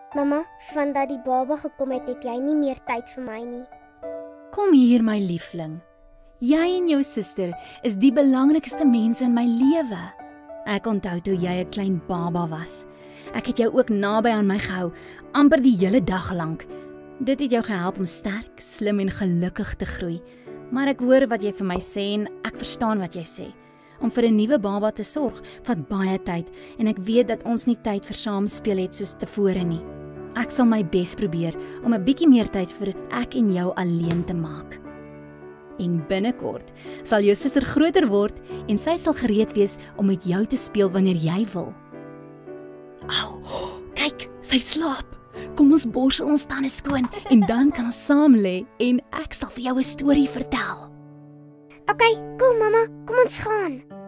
Mamma, vandat die baba gekom het jy nie meer tyd vir my nie. Kom hier my liefling. Jy en jou suster is die belangrikste mense in my lewe. Ek onthou toe jy 'n klein baba was. Ek het jou ook naby aan my gehou, amper die hele dag lank. Dit het jou gehelp om sterk, slim en gelukkig te groei. Maar ek hoor wat jy vir my sê en ek verstaan wat jy sê. Om vir 'n nuwe baba te sorg vat baie tyd en ek weet dat ons nie tyd vir saamspeel het soos tevore nie. Ek sal my bes probeer om 'n bietjie meer tyd vir ek en jou alleen te maak. En binnekort sal jou suster groter word en sy sal gereed wees om met jou te speel wanneer jy wil. Au, kyk, sy slaap. Kom ons borsel ons tande skoon en dan kan ons saam lê en ek sal vir jou 'n storie vertel. Okay, kom mamma, kom ons gaan.